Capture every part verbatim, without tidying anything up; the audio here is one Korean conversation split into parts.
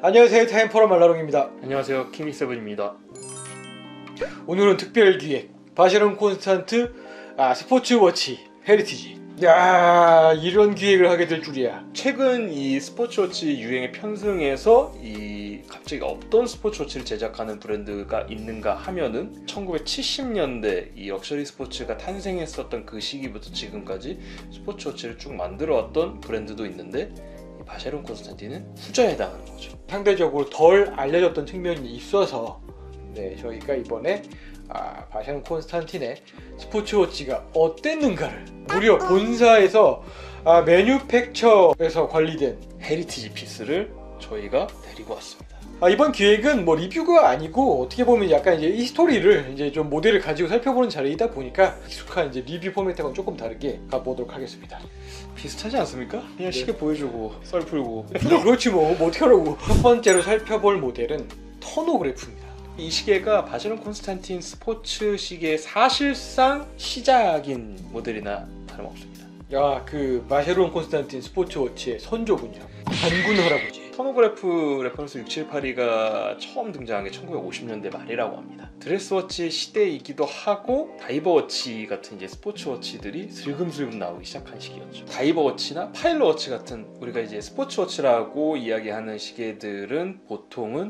안녕하세요, 타임포럼 말라롱입니다. 안녕하세요, 킹리세븐입니다. 오늘은 특별기획 바쉐론 콘스탄트 아, 스포츠워치 헤리티지. 야, 이런 기획을 하게 될 줄이야. 최근 이 스포츠워치 유행에 편승해서 이 갑자기 없던 스포츠워치를 제작하는 브랜드가 있는가 하면은 천구백칠십 년대 이 럭셔리 스포츠가 탄생했었던 그 시기부터 지금까지 스포츠워치를 쭉 만들어왔던 브랜드도 있는데 이 바쉐론 콘스탄틴은 후자에 해당하는 거죠. 상대적으로 덜 알려졌던 측면이 있어서 네, 저희가 이번에 아, 바쉐론 콘스탄틴의 스포츠워치가 어땠는가를 무려 본사에서 아, 매뉴팩처에서 관리된 헤리티지 피스를 저희가 데리고 왔습니다. 아, 이번 기획은 뭐 리뷰가 아니고 어떻게 보면 약간 이제 이 스토리를 이제 좀 모델을 가지고 살펴보는 자리이다 보니까 익숙한 이제 리뷰 포맷하고는 조금 다르게 가보도록 하겠습니다. 비슷하지 않습니까? 그냥 네. 시계 보여주고 썰 풀고 그렇지 뭐, 뭐 어떻게 하라고. 첫 번째로 살펴볼 모델은 터노그래프입니다. 이 시계가 바쉐론 콘스탄틴 스포츠 시계의 사실상 시작인 모델이나 다름없습니다. 야, 그 바쉐론 콘스탄틴 스포츠워치의 선조군요. 단군 할아버지. 터노그래프 레퍼런스 육칠팔이가 처음 등장한 게 천구백오십 년대 말이라고 합니다. 드레스워치 시대이기도 하고 다이버워치 같은 이제 스포츠워치들이 슬금슬금 나오기 시작한 시기였죠. 다이버워치나 파일럿워치 같은 우리가 이제 스포츠워치라고 이야기하는 시계들은 보통은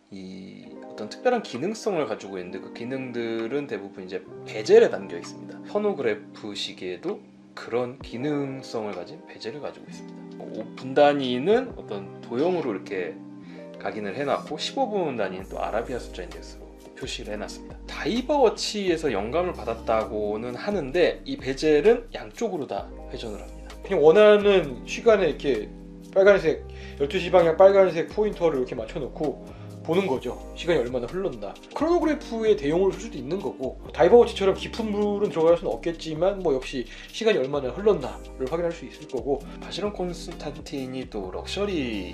이 어떤 특별한 기능성을 가지고 있는데 그 기능들은 대부분 이제 베젤에 담겨 있습니다. 터노그래프 시계도 그런 기능성을 가진 베젤을 가지고 있습니다. 오 분 단위는 어떤 도형으로 이렇게 각인을 해놨고 십오 분 단위는 또 아라비아 숫자 인덱스로 표시를 해놨습니다. 다이버워치에서 영감을 받았다고는 하는데 이 베젤은 양쪽으로 다 회전을 합니다. 그냥 원하는 시간에 이렇게 빨간색 열두 시 방향 빨간색 포인터를 이렇게 맞춰놓고 보는 거죠. 시간이 얼마나 흘렀나. 크로노그래프의 대용으로 쓸 수도 있는 거고 다이버워치처럼 깊은 물은 들어갈 수는 없겠지만 뭐 역시 시간이 얼마나 흘렀나를 확인할 수 있을 거고. 바쉐론 콘스탄틴이 또 럭셔리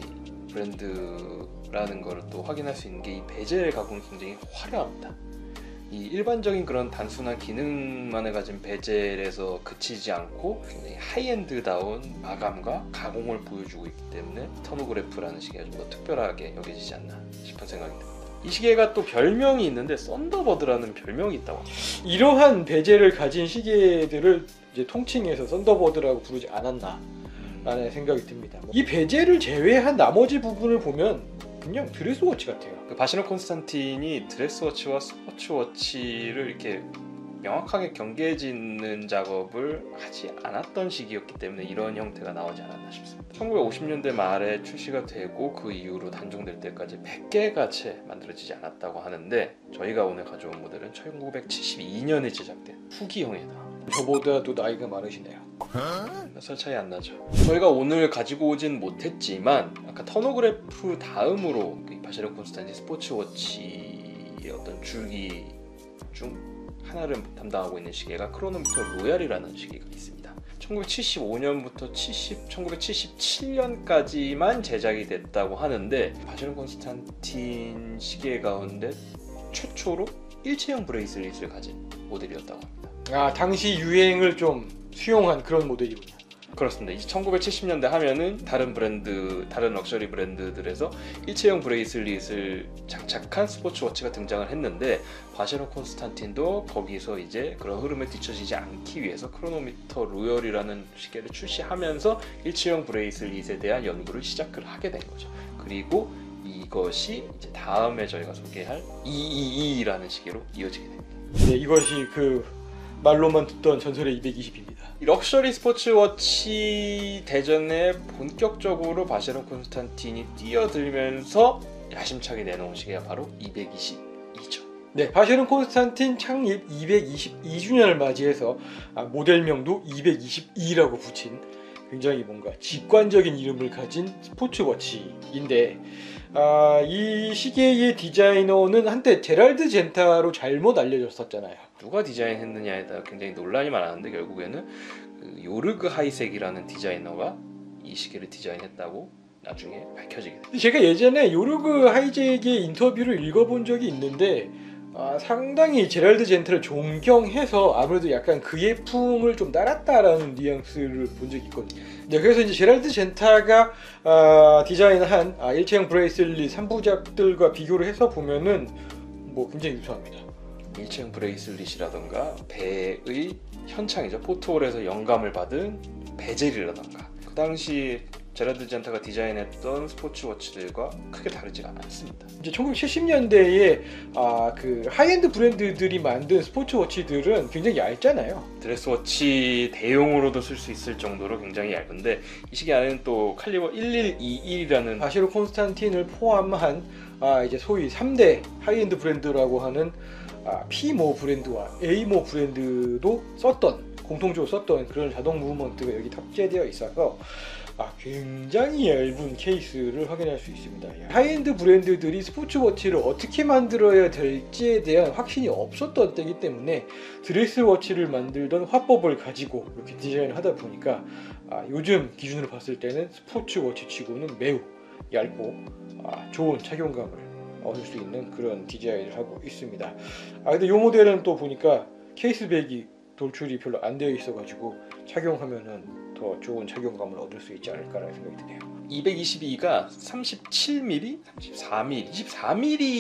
브랜드라는 걸 또 확인할 수 있는 게 이 베젤 가공이 굉장히 화려합니다. 이 일반적인 그런 단순한 기능만을 가진 베젤에서 그치지 않고 굉장히 하이엔드다운 마감과 가공을 보여주고 있기 때문에 터노그래프라는 시계가 좀 더 특별하게 여겨지지 않나 싶은 생각이 듭니다. 이 시계가 또 별명이 있는데 썬더버드라는 별명이 있다고 합니다. 이러한 베젤을 가진 시계들을 이제 통칭해서 썬더버드라고 부르지 않았나 라는 생각이 듭니다. 이 베젤을 제외한 나머지 부분을 보면 그냥 드레스워치 같아요. 그 바쉐론 콘스탄틴이 드레스워치와 스포츠워치를 이렇게 명확하게 경계짓는 작업을 하지 않았던 시기였기 때문에 이런 형태가 나오지 않았나 싶습니다. 천구백오십 년대 말에 출시가 되고 그 이후로 단종될 때까지 백 개가 채 만들어지지 않았다고 하는데 저희가 오늘 가져온 모델은 천구백칠십이 년에 제작된 후기형이다. 저보다도 나이가 많으시네요. 몇 살 차이 안 나죠. 저희가 오늘 가지고 오진 못했지만 아까 터노그래프 다음으로 바쉐론 콘스탄틴 스포츠워치의 어떤 줄기 중 하나를 담당하고 있는 시계가 크로노미터 로얄이라는 시계가 있습니다. 천구백칠십오 년부터 천구백칠십칠 년까지만 제작이 됐다고 하는데 바쉐론 콘스탄틴 시계 가운데 최초로 일체형 브레이슬릿을 가진 모델이었다고 합니다. 아, 당시 유행을 좀 수용한 그런 모델이군요. 그렇습니다. 이제 천구백칠십 년대 하면은 다른 브랜드, 다른 럭셔리 브랜드들에서 일체형 브레이슬릿을 장착한 스포츠워치가 등장을 했는데 바쉐론 콘스탄틴도 거기서 이제 그런 흐름에 뒤처지지 않기 위해서 크로노미터 로열이라는 시계를 출시하면서 일체형 브레이슬릿에 대한 연구를 시작을 하게 된 거죠. 그리고 이것이 이제 다음에 저희가 소개할 이이이라는 시계로 이어지게 됩니다. 네, 이것이 그 말로만 듣던 전설의 이백이십입니다. 이 럭셔리 스포츠워치 대전에 본격적으로 바쉐론 콘스탄틴이 뛰어들면서 야심차게 내놓은 시계가 바로 이백이십이죠. 네, 바쉐론 콘스탄틴 창립 이백이십이 주년을 맞이해서 아, 모델명도 이백이십이라고 붙인 굉장히 뭔가 직관적인 이름을 가진 스포츠워치인데 아, 이 시계의 디자이너는 한때 제랄드 젠타로 잘못 알려졌었잖아요. 누가 디자인했느냐에 따라 굉장히 논란이 많았는데 결국에는 그 요르그 하이색이라는 디자이너가 이 시계를 디자인했다고 나중에 밝혀지게 됩니다. 제가 예전에 요르그 하이젝의 인터뷰를 읽어본 적이 있는데 아, 상당히 제랄드 젠타를 존경해서 아무래도 약간 그의 품을 좀 따랐다라는 뉘앙스를 본 적이 있거든요. 네, 그래서 이제 제랄드 젠타가 아, 디자인한 아, 일체형 브레이슬릿 삼 부작들과 비교를 해서 보면은 뭐 굉장히 유사합니다. 일체형 브레이슬릿이라던가 배의 현창이죠. 포토홀에서 영감을 받은 베젤이라던가 그 당시 제라드 젠타가 디자인했던 스포츠워치들과 크게 다르지가 않습니다. 이제 천구백칠십 년대에 아, 그 하이엔드 브랜드들이 만든 스포츠워치들은 굉장히 얇잖아요. 드레스워치 대용으로도 쓸 수 있을 정도로 굉장히 얇은데 이 시기 안에는 또 칼리버 일일이일이라는 바시로 콘스탄틴을 포함한 아, 이제 소위 삼 대 하이엔드 브랜드라고 하는 아, P모 브랜드와 A모 브랜드도 썼던 공통적으로 썼던 그런 자동 무브먼트가 여기 탑재되어 있어서 아, 굉장히 얇은 케이스를 확인할 수 있습니다. 하이엔드 브랜드들이 스포츠워치를 어떻게 만들어야 될지에 대한 확신이 없었던 때이기 때문에 드레스워치를 만들던 화법을 가지고 이렇게 디자인을 하다 보니까 아, 요즘 기준으로 봤을 때는 스포츠워치 치고는 매우 얇고 아, 좋은 착용감을 얻을 수 있는 그런 디자인을 하고 있습니다. 아, 근데 이 모델은 또 보니까 케이스백이 돌출이 별로 안 되어 있어가지고 착용하면은 더 좋은 착용감을 얻을 수 있지 않을까라는 생각이 드네요. 이백이십이가 삼십칠 밀리미터, 삼십사 밀리미터, 이십사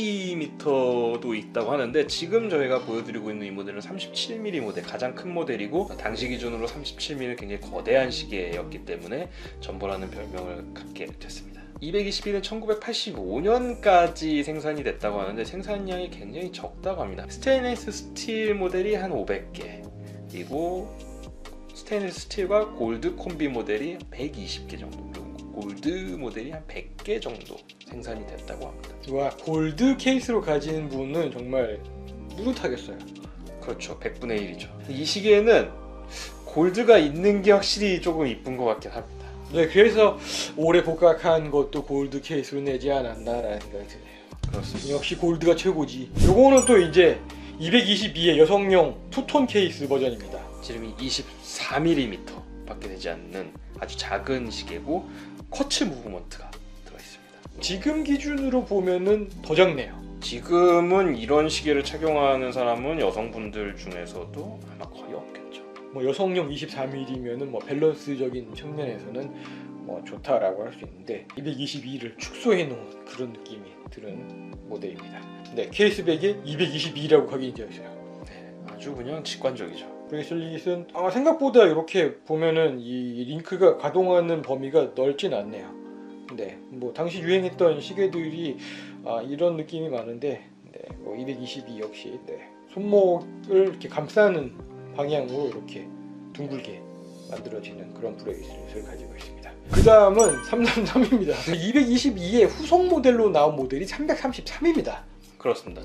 밀리미터도 있다고 하는데 지금 저희가 보여드리고 있는 이 모델은 삼십칠 밀리미터 모델, 가장 큰 모델이고 당시 기준으로 삼십칠 밀리미터는 굉장히 거대한 시계였기 때문에 전보라는 별명을 갖게 됐습니다. 이백이십일은 천구백팔십오 년까지 생산이 됐다고 하는데 생산량이 굉장히 적다고 합니다. 스테인리스 스틸 모델이 한 오백 개, 그리고 스테인리스 스틸과 골드 콤비 모델이 백이십 개 정도, 그리고 골드 모델이 한 백 개 정도 생산이 됐다고 합니다. 와, 골드 케이스로 가진 분은 정말 뿌듯하겠어요. 그렇죠, 백분의 일이죠. 이 시계에는 골드가 있는 게 확실히 조금 이쁜 것 같긴 합니다. 네, 그래서 올해 복각한 것도 골드 케이스로 내지 않았나라는 생각이 드네요. 그렇습니다. 역시 골드가 최고지. 요거는 또 이제 이백이십이의 여성용 투톤 케이스 버전입니다. 지름이 이십사 밀리미터 밖에 되지 않는 아주 작은 시계고 쿼츠 무브먼트가 들어있습니다. 지금 기준으로 보면은 더 작네요. 지금은 이런 시계를 착용하는 사람은 여성분들 중에서도 아마 거의 없겠죠. 뭐 여성용 이십사 밀리미터면은 뭐 밸런스적인 측면에서는 뭐 좋다라고 할 수 있는데 이백이십이를 축소해 놓은 그런 느낌이 드는 모델입니다. 네, 케이스백에 이백이십이라고 각인되어 있어요. 네, 아주 그냥 직관적이죠. 브레이슬릿은 아마 생각보다 이렇게 보면은 이 링크가 가동하는 범위가 넓진 않네요. 네, 뭐 당시 유행했던 시계들이 아, 이런 느낌이 많은데 네, 뭐 이백이십이 역시 네, 손목을 이렇게 감싸는 방향으로 이렇게 둥글게 만들어지는 그런 브레이슬릿을 가지고 있습니다. 그 다음은 삼백삼십삼입니다. 이백이십이의 후속 모델로 나온 모델이 삼백삼십삼입니다. 그렇습니다.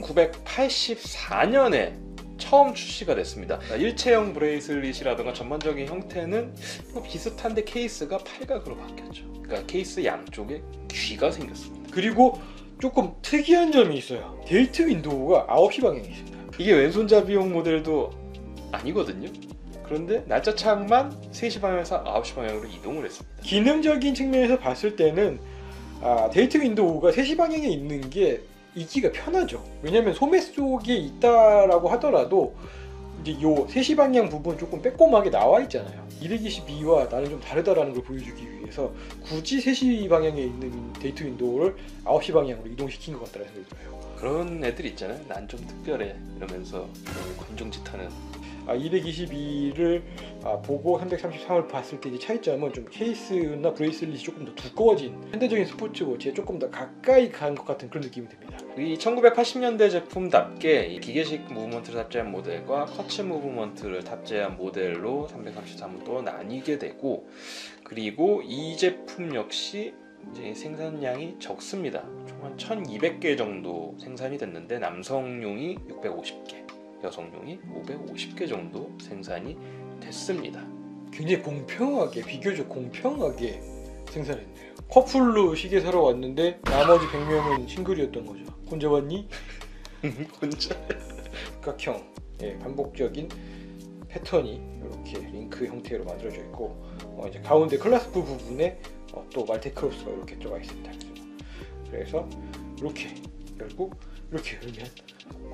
천구백팔십사 년에 처음 출시가 됐습니다. 일체형 브레이슬릿이라든가 전반적인 형태는 비슷한데 케이스가 팔각으로 바뀌었죠. 그러니까 케이스 양쪽에 귀가 생겼습니다. 그리고 조금 특이한 점이 있어요. 데이트 윈도우가 아홉 시 방향에 있습니다. 이게 왼손잡이용 모델도 아니거든요. 그런데 날짜 창만 세 시 방향에서 아홉 시 방향으로 이동을 했습니다. 기능적인 측면에서 봤을 때는 아, 데이트 윈도우가 세 시 방향에 있는 게 있기가 편하죠. 왜냐면 소매 속에 있다라고 하더라도 이제 요 세 시 방향 부분 조금 빼꼼하게 나와 있잖아요. 이백이십이와 나는 좀 다르다라는 걸 보여주기 위해서 굳이 세 시 방향에 있는 데이트 윈도우를 아홉 시 방향으로 이동시킨 것 같다는 생각이 들어요. 그런 애들 있잖아요. 난 좀 특별해 이러면서 관종짓하는. 아, 이백이십이를 아, 보고 삼백삼십삼을 봤을 때 이제 차이점은 좀 케이스나 브레이슬릿이 조금 더 두꺼워진 현대적인 스포츠워치에 조금 더 가까이 간 것 같은 그런 느낌이 듭니다. 이 천구백팔십 년대 제품답게 이 기계식 무브먼트를 탑재한 모델과 커츠 무브먼트를 탑재한 모델로 삼백삼십삼은 또 나뉘게 되고, 그리고 이 제품 역시 이제 생산량이 적습니다. 총 한 천이백 개 정도 생산이 됐는데 남성용이 육백오십 개, 여성용이 오백오십 개 정도 생산이 됐습니다. 굉장히 공평하게, 비교적 공평하게 생산했네요. 커플로 시계 사러 왔는데 나머지 백 명은 싱글이었던 거죠. 혼자 왔니? 혼자. 각형, 예, 반복적인 패턴이 이렇게 링크 형태로 만들어져 있고 어, 이제 가운데 클라스프 부분에 어, 또 말테 크로스가 이렇게 들어가 있습니다. 그래서 이렇게 열고 이렇게 열면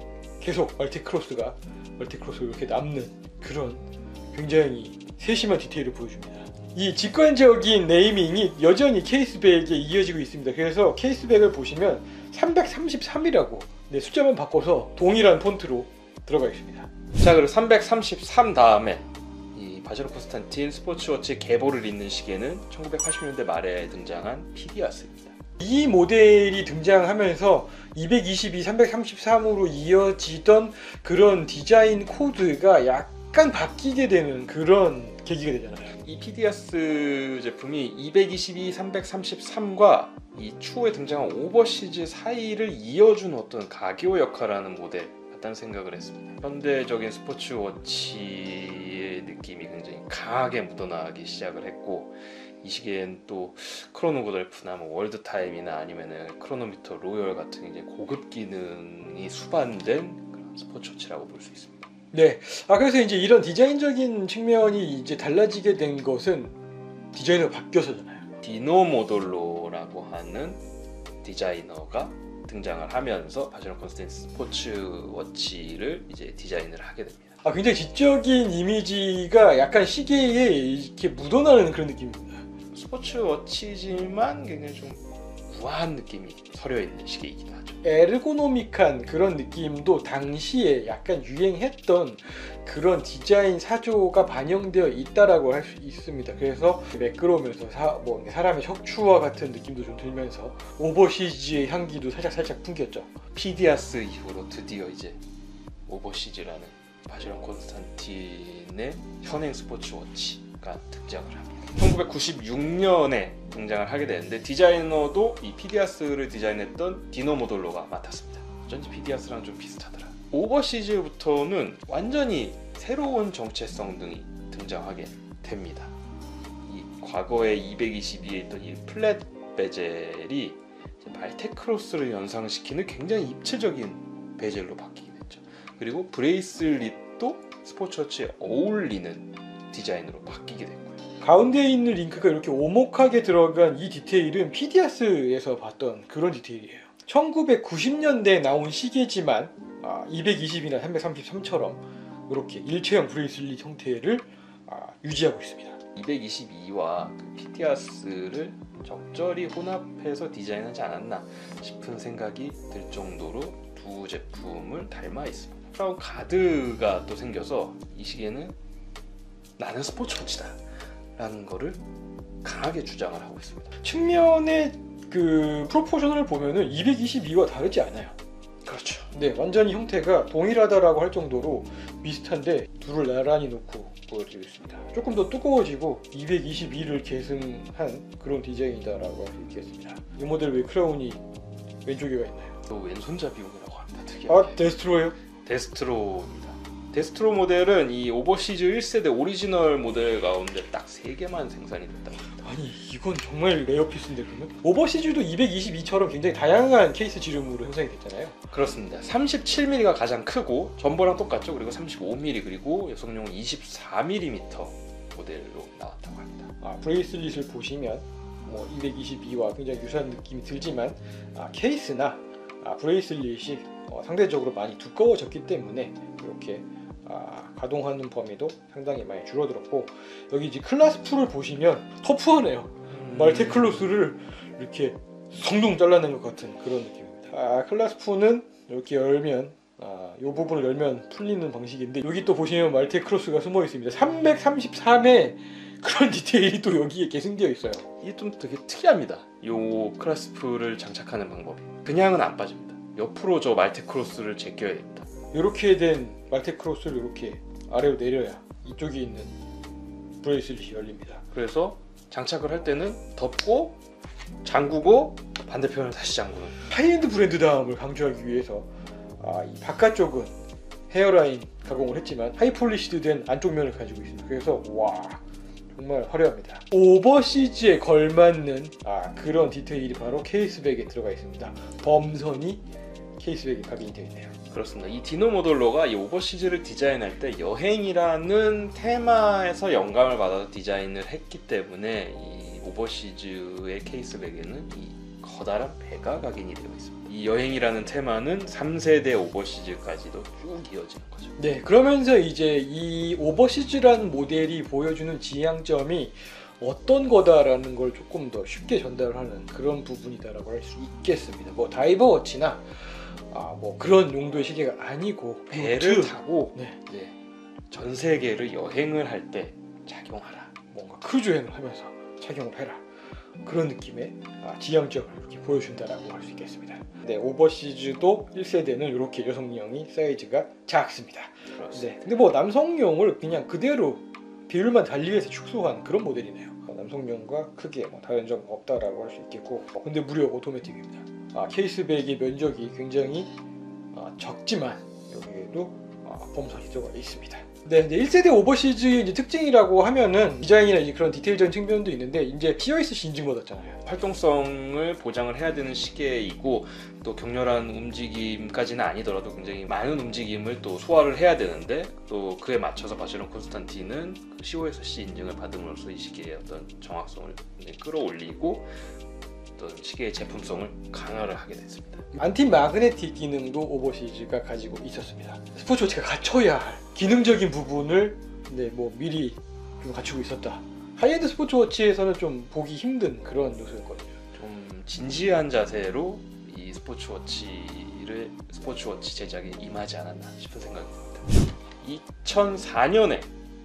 계속 말티크로스가 말티크로스가 이렇게 남는 그런 굉장히 세심한 디테일을 보여줍니다. 이 직관적인 네이밍이 여전히 케이스백에 이어지고 있습니다. 그래서 케이스백을 보시면 삼백삼십삼이라고 네, 숫자만 바꿔서 동일한 폰트로 들어가 있습니다. 자, 그리고 삼백삼십삼 다음에 이 바제로 콘스탄틴 스포츠워치 계보를 잇는 시계는 천구백팔십 년대 말에 등장한 피디아스입니다. 이 모델이 등장하면서 이백이십이, 삼백삼십삼으로 이어지던 그런 디자인 코드가 약간 바뀌게 되는 그런 계기가 되잖아요. 이 피디아스 제품이 이백이십이, 삼백삼십삼과 이 추후에 등장한 오버시즈 사이를 이어준 어떤 가교 역할하는 모델 같다는 생각을 했습니다. 현대적인 스포츠워치의 느낌이 굉장히 강하게 묻어나기 시작을 했고, 이 시기엔 또 크로노그돌프나 뭐 월드타임이나 아니면은 크로노미터 로열 같은 이제 고급 기능이 수반된 그런 스포츠워치라고 볼 수 있습니다. 네, 아 그래서 이제 이런 디자인적인 측면이 이제 달라지게 된 것은 디자이너가 바뀌어서잖아요. 디노 모돌로라고 하는 디자이너가 등장을 하면서 바제로 콘스탄틴 스포츠워치를 이제 디자인을 하게 됩니다. 아 굉장히 지적인 이미지가 약간 시계에 이렇게 묻어나는 그런 느낌입니다. 스포츠워치지만 굉장히 좀 우아한 느낌이 서려 있는 시계이기도 하죠. 에르고노믹한 그런 느낌도 당시에 약간 유행했던 그런 디자인 사조가 반영되어 있다라고 할 수 있습니다. 그래서 매끄러우면서 사, 뭐 사람의 척추와 같은 느낌도 좀 들면서 오버시즈의 향기도 살짝 살짝 풍겼죠. 피디아스 이후로 드디어 이제 오버시즈라는 바제로 콘스탄틴의 현행 스포츠워치가 등장을 합니다. 천구백구십육 년에 등장을 하게 되는데 디자이너도 이 피디아스를 디자인했던 디노 모돌로가 맡았습니다. 어쩐지 피디아스랑 좀 비슷하더라. 오버시즈부터는 완전히 새로운 정체성 등이 등장하게 됩니다. 이 과거에 이백이십이에 있던 이 플랫 베젤이 말테크로스를 연상시키는 굉장히 입체적인 베젤로 바뀌게 됐죠. 그리고 브레이슬릿도 스포츠워치에 어울리는 디자인으로 바뀌게 됐고요. 가운데에 있는 링크가 이렇게 오목하게 들어간 이 디테일은 피디아스에서 봤던 그런 디테일이에요. 천구백구십 년대에 나온 시계지만 아, 이백이십이나 삼백삼십삼처럼 이렇게 일체형 브레이슬릿 형태를 아, 유지하고 있습니다. 이백이십이와 그 피디아스를 적절히 혼합해서 디자인하지 않았나 싶은 생각이 들 정도로 두 제품을 닮아 있습니다. 크라운 가드가 또 생겨서 이 시계는 나는 스포츠워치다 라는 거를 강하게 주장을 하고 있습니다. 측면의 그 프로포션을 보면은 이백이십이와 다르지 않아요. 그렇죠. 네, 완전히 형태가 동일하다라고 할 정도로 비슷한데 둘을 나란히 놓고 보여드리고 있습니다. 조금 더 두꺼워지고 이백이십이를 계승한 그런 디자인이다라고 할 수 있겠습니다. 이 모델 왜 크라운이 왼쪽에가 있나요? 또 왼손잡이용이라고 합니다. 특이하게. 아, 데스트로예요? 데스트로입니다. 데스트로 모델은 이 오버시즈 일 세대 오리지널 모델 가운데 딱 세 개만 생산이 됐다고 합니다. 아니 이건 정말 레어피스인데 그러면? 오버시즈도 이백이십이처럼 굉장히 다양한 케이스 지름으로 형성이 됐잖아요. 그렇습니다. 삼십칠 밀리미터가 가장 크고 전보랑 똑같죠. 그리고 삼십오 밀리미터 그리고 여성용 이십사 밀리미터 모델로 나왔다고 합니다. 아, 브레이슬릿을 보시면 뭐 이백이십이와 굉장히 유사한 느낌이 들지만 아, 케이스나 아, 브레이슬릿이 어, 상대적으로 많이 두꺼워졌기 때문에 이렇게 아, 가동하는 범위도 상당히 많이 줄어들었고, 여기 이제 클라스프를 보시면 터프하네요. 음... 말테클로스를 이렇게 성둥 잘라낸 것 같은 그런 느낌입니다. 아, 클라스프는 이렇게 열면 아, 이 부분을 열면 풀리는 방식인데, 여기 또 보시면 말테크로스가 숨어 있습니다. 삼백삼십삼에 그런 디테일이 또 여기에 계승되어 있어요. 이게 좀 되게 특이합니다. 이 클라스프를 장착하는 방법이 그냥은 안 빠집니다. 옆으로 저 말테크로스를 제껴야 됩니다. 이렇게 된 말테크로스를 이렇게 아래로 내려야 이쪽에 있는 브레이슬릿이 열립니다. 그래서 장착을 할 때는 덮고 잠그고 반대편을 다시 잠그는 하이엔드 브랜드다움을 강조하기 위해서 아, 이 바깥쪽은 헤어라인 가공을 했지만 하이폴리시드 된 안쪽 면을 가지고 있습니다. 그래서 와 정말 화려합니다. 오버시즈에 걸맞는 아, 그런 디테일이 바로 케이스백에 들어가 있습니다. 범선이 케이스백에 각인이 되어 있네요. 그렇습니다. 이 디노 모돌로가 이 오버시즈를 디자인할 때 여행이라는 테마에서 영감을 받아서 디자인을 했기 때문에 이 오버시즈의 케이스백에는 이 커다란 배가 각인이 되어 있습니다. 이 여행이라는 테마는 삼 세대 오버시즈까지도 쭉 이어지는 거죠. 네, 그러면서 이제 이 오버시즈라는 모델이 보여주는 지향점이 어떤 거다라는 걸 조금 더 쉽게 전달하는 그런 부분이다라고 할 수 있겠습니다. 뭐 다이버워치나 아, 뭐 그런 용도의 시계가 아니고 배를 요트, 타고 네, 네, 전 세계를 여행을 할 때 착용하라. 뭔가 크루즈 여행을 하면서 착용을 해라. 그런 느낌의 아, 지향점을 이렇게 보여준다라고 할 수 있겠습니다. 네, 오버시즈도 일 세대는 이렇게 여성용이 사이즈가 작습니다. 그렇습니다. 네, 근데 뭐 남성용을 그냥 그대로 비율만 달리해서 축소한 그런 모델이네요. 어, 남성용과 크게 뭐 다른 점 없다라고 할 수 있겠고, 어, 근데 무려 오토매틱입니다. 아, 케이스백의 면적이 굉장히 아, 적지만 여기에도 아, 범선이 들어가 있습니다. 네, 이제 일 세대 오버시즈의 이제 특징이라고 하면은 디자인이나 이제 그런 디테일적인 측면도 있는데 이제 티오에스씨 인증받았잖아요. 활동성을 보장을 해야 되는 시계이고 또 격렬한 움직임까지는 아니더라도 굉장히 많은 움직임을 또 소화를 해야 되는데 또 그에 맞춰서 바쉐론 콘스탄틴은 씨오에스씨 인증을 받음으로써 이 시계의 어떤 정확성을 굉장히 끌어올리고 어떤 시계의 제품성을 강화를 하게 됐습니다. 안티 마그네틱 기능도 오버시즈가 가지고 있었습니다. 스포츠워치가 갖춰야 할 기능적인 부분을 네, 뭐 미리 좀 갖추고 있었다. 하이엔드 스포츠워치에서는 좀 보기 힘든 그런 요소였거든요. 좀 진지한 자세로 이 스포츠워치를 스포츠워치 제작에 임하지 않았나 싶은 생각이 듭니다. 이천사 년에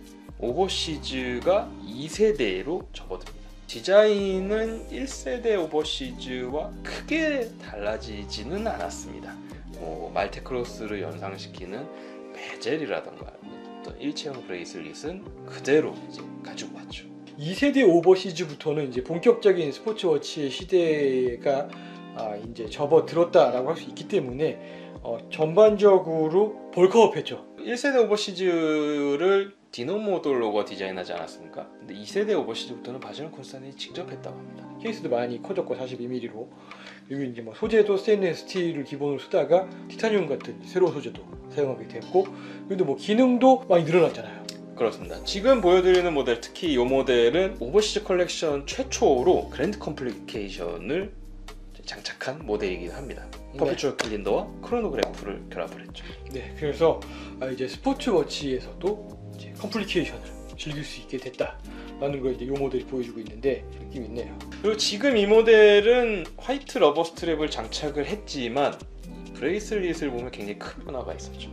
오버시즈가 이 세대로 접어듭니다. 디자인은 일 세대 오버시즈와 크게 달라지지는 않았습니다. 뭐 말테크로스를 연상시키는 베젤이라던가 어떤 일체형 브레이슬릿은 그대로 이제 가지고 왔죠. 이 세대 오버시즈부터는 이제 본격적인 스포츠워치의 시대가 아, 이제 접어들었다라고 할 수 있기 때문에 어, 전반적으로 벌크업했죠. 일 세대 오버시즈를 디노모도 로고가 디자인하지 않았습니까? 근데 이 세대 오버시즈부터는 바쉐론 콘스탄틴이 직접 했다고 합니다. 케이스도 많이 커졌고 사십이 밀리미터로 그리고 이제 뭐 소재도 스테인리스 스틸을 기본으로 쓰다가 티타늄 같은 새로운 소재도 사용하게 됐고 그래도 뭐 기능도 많이 늘어났잖아요. 그렇습니다. 지금 보여드리는 모델, 특히 이 모델은 오버시즈 컬렉션 최초로 그랜드 컴플리케이션을 장착한 모델이긴 합니다. 퍼페추얼 캘린더와 크로노그래프를 결합을 했죠. 네, 그래서 아, 이제 스포츠워치에서도 이제 컴플리케이션을 즐길 수 있게 됐다라는 걸 이제 이 모델이 보여주고 있는데 느낌이 있네요. 그리고 지금 이 모델은 화이트 러버 스트랩을 장착을 했지만 브레이슬릿을 보면 굉장히 큰 변화가 있었죠.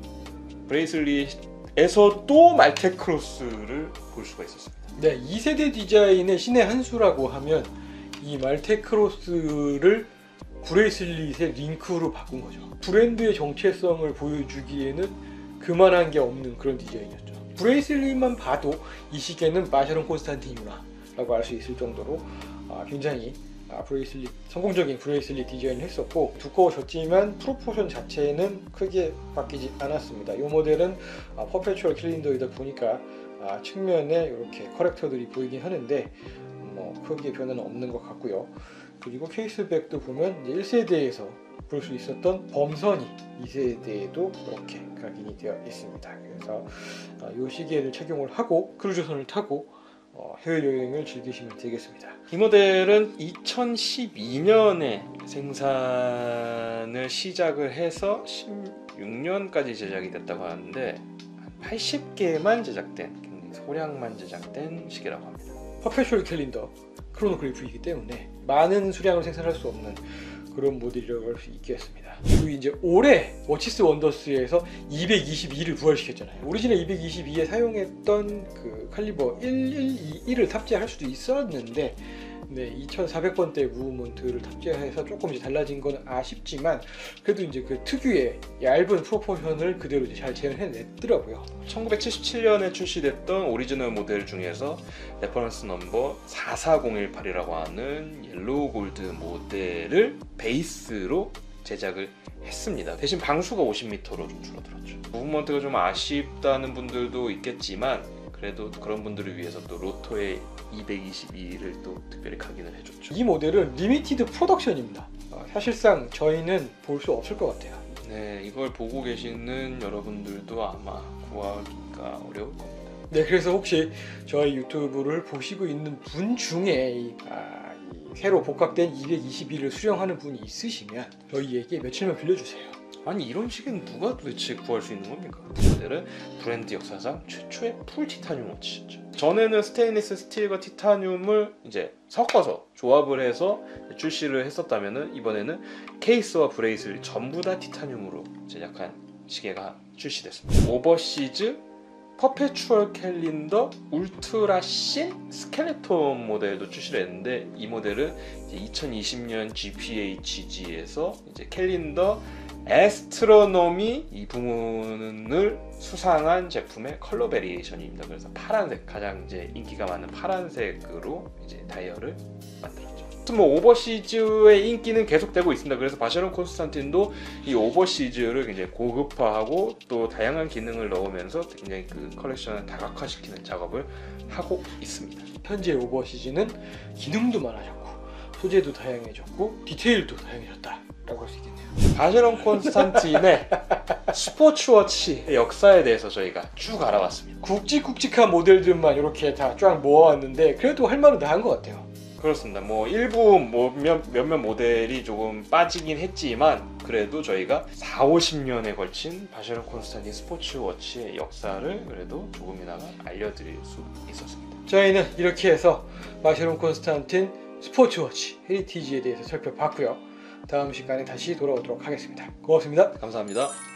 브레이슬릿에서도 말테크로스를 볼 수가 있었습니다. 네, 이 세대 디자인의 신의 한 수라고 하면 이 말테크로스를 브레이슬릿의 링크로 바꾼 거죠. 브랜드의 정체성을 보여주기에는 그만한 게 없는 그런 디자인이었죠. 브레이슬릿만 봐도 이 시계는 바쉐론 콘스탄틴이구나 라고 알 수 있을 정도로 아, 굉장히 아, 브레이슬릿, 성공적인 브레이슬릿 디자인을 했었고 두꺼워졌지만 프로포션 자체는 크게 바뀌지 않았습니다. 이 모델은 아, 퍼페추얼 캘린더이다 보니까 아, 측면에 이렇게 커렉터들이 보이긴 하는데 뭐 크게 변화는 없는 것 같고요. 그리고 케이스백도 보면 일 세대에서 볼 수 있었던 범선이 이 세대에도 이렇게 각인이 되어 있습니다. 그래서 이 시계를 착용을 하고 크루즈선을 타고 해외여행을 즐기시면 되겠습니다. 이 모델은 이천십이 년에 생산을 시작을 해서 십육 년까지 제작이 됐다고 하는데 팔십 개만 제작된, 굉장히 소량만 제작된 시계라고 합니다. 퍼페추얼 캘린더 크로노그래프이기 때문에 많은 수량을 생산할 수 없는 그런 모델이라고 할 수 있겠습니다. 그리고 이제 올해 워치스 원더스에서 이백이십이를 부활시켰잖아요. 오리지널 이백이십이에 사용했던 그 칼리버 일백이십일을 탑재할 수도 있었는데 네, 이천사백 번대 무브먼트를 탑재해서 조금 이제 달라진 건 아쉽지만 그래도 이제 그 특유의 얇은 프로포션을 그대로 이제 잘 재현해냈더라고요. 천구백칠십칠 년에 출시됐던 오리지널 모델 중에서 레퍼런스 넘버 사사공일팔이라고 하는 옐로우 골드 모델을 베이스로 제작을 했습니다. 대신 방수가 오십 미터로 좀 줄어들었죠. 무브먼트가 좀 아쉽다는 분들도 있겠지만 그래도 그런 분들을 위해서 또 로토의 이백이십이를 또 특별히 각인을 해줬죠. 이 모델은 리미티드 프로덕션입니다. 어, 사실상 저희는 볼 수 없을 것 같아요. 네, 이걸 보고 계시는 여러분들도 아마 구하기가 어려울 겁니다. 네, 그래서 혹시 저희 유튜브를 보시고 있는 분 중에 이, 아, 이 새로 복각된 이백이십일을 수령하는 분이 있으시면 저희에게 며칠만 빌려주세요. 아니 이런 시계는 누가 도대체 구할 수 있는 겁니까? 이 모델은 브랜드 역사상 최초의 풀 티타늄 워치였죠. 전에는 스테인리스 스틸과 티타늄을 이제 섞어서 조합을 해서 출시를 했었다면은 이번에는 케이스와 브레이스를 전부 다 티타늄으로 제작한 시계가 출시됐습니다. 오버시즈 퍼페추얼 캘린더 울트라 신 스켈레톤 모델도 출시를 했는데 이 모델은 이제 이천이십 년 지피에이치지에서 이제 캘린더 애스트로노미 이 부문을 수상한 제품의 컬러 베리에이션입니다. 그래서 파란색, 가장 이제 인기가 많은 파란색으로 이제 다이얼을 만들었죠. 뭐 오버시즈의 인기는 계속되고 있습니다. 그래서 바쉐론 콘스탄틴도 이 오버시즈를 굉장히 고급화하고 또 다양한 기능을 넣으면서 굉장히 그 컬렉션을 다각화시키는 작업을 하고 있습니다. 현재 오버시즈는 기능도 많아졌고 소재도 다양해졌고 디테일도 다양해졌다라고 할 수 있겠네요. 바쉐론 콘스탄틴의 스포츠워치 역사에 대해서 저희가 쭉 알아봤습니다. 굵직굵직한 모델들만 이렇게 다 쫙 모아왔는데 그래도 할 말은 다 한 것 같아요. 그렇습니다. 뭐 일부 뭐 몇, 몇몇 모델이 조금 빠지긴 했지만 그래도 저희가 사오십 년에 걸친 바쉐론 콘스탄틴 스포츠워치의 역사를 그래도 조금이나마 알려드릴 수 있었습니다. 저희는 이렇게 해서 바쉐론 콘스탄틴 스포츠워치 헤리티지에 대해서 살펴봤고요. 다음 시간에 다시 돌아오도록 하겠습니다. 고맙습니다. 감사합니다.